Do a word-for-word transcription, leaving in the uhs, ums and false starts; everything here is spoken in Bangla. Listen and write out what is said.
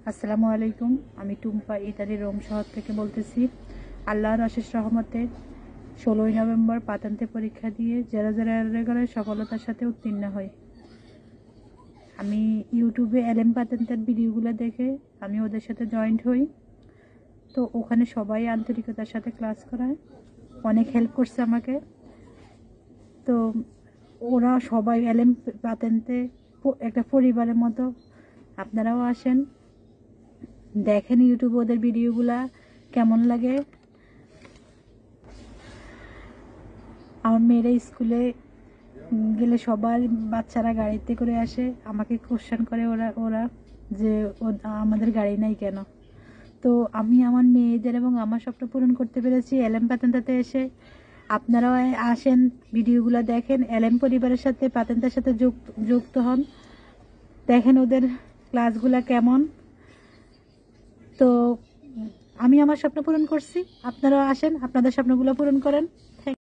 আসসালামু আলাইকুম। আমি টুম্পা ইতালির রোম শহর থেকে বলতেছি। আল্লাহর অশেষ রহমতে ষোলোই নভেম্বর পাতান্তে পরীক্ষা দিয়ে যারা যারা রেগুলার সফলতার সাথে উত্তীর্ণ হয়। আমি ইউটিউবে এলএম পাতান্তের ভিডিওগুলো দেখে আমি ওদের সাথে জয়েন্ট হই। তো ওখানে সবাই আন্তরিকতার সাথে ক্লাস করায়, অনেক হেল্প করছে আমাকে। তো ওরা সবাই এলএম পাতান্তে একটা পরিবারের মতো। আপনারাও আসেন, দেখেন ইউটিউবে ওদের ভিডিওগুলা কেমন লাগে। আমার মেয়েরা স্কুলে গেলে সবার বাচ্চারা গাড়িতে করে আসে, আমাকে কোশ্চেন করে ওরা ওরা যে আমাদের গাড়ি নাই কেন। তো আমি আমার মেয়েদের এবং আমার স্বপ্ন পূরণ করতে পেরেছি এলএম পাতান্তাতে এসে। আপনারাও আসেন, ভিডিওগুলো দেখেন, এলএম পরিবারের সাথে পাতান্তার সাথে যুক্ত যুক্ত হন, দেখেন ওদের ক্লাসগুলা কেমন। তো আমি আমার স্বপ্ন পূরণ করছি, আপনারাও আসেন, আপনাদের স্বপ্নগুলো পূরণ করেন।